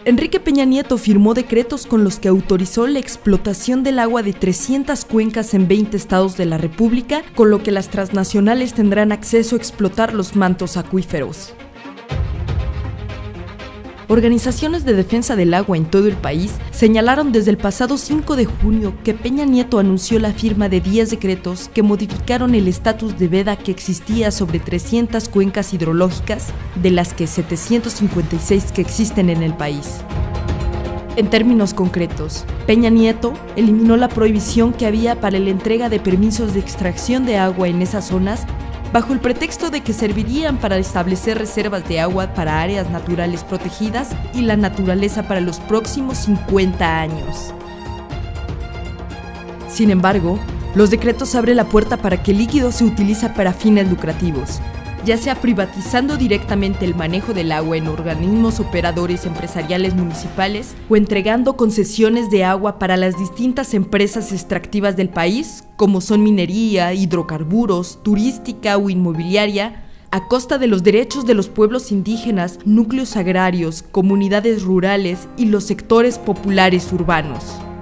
Enrique Peña Nieto firmó decretos con los que autorizó la explotación del agua de 300 cuencas en 20 estados de la República, con lo que las transnacionales tendrán acceso a explotar los mantos acuíferos. Organizaciones de defensa del agua en todo el país señalaron desde el pasado 5 de junio que Peña Nieto anunció la firma de 10 decretos que modificaron el estatus de veda que existía sobre 300 cuencas hidrológicas, de las que 756 que existen en el país. En términos concretos, Peña Nieto eliminó la prohibición que había para la entrega de permisos de extracción de agua en esas zonas, bajo el pretexto de que servirían para establecer reservas de agua para áreas naturales protegidas y la naturaleza para los próximos 50 años. Sin embargo, los decretos abren la puerta para que el líquido se utilice para fines lucrativos, ya sea privatizando directamente el manejo del agua en organismos operadores empresariales municipales o entregando concesiones de agua para las distintas empresas extractivas del país, como son minería, hidrocarburos, turística o inmobiliaria, a costa de los derechos de los pueblos indígenas, núcleos agrarios, comunidades rurales y los sectores populares urbanos.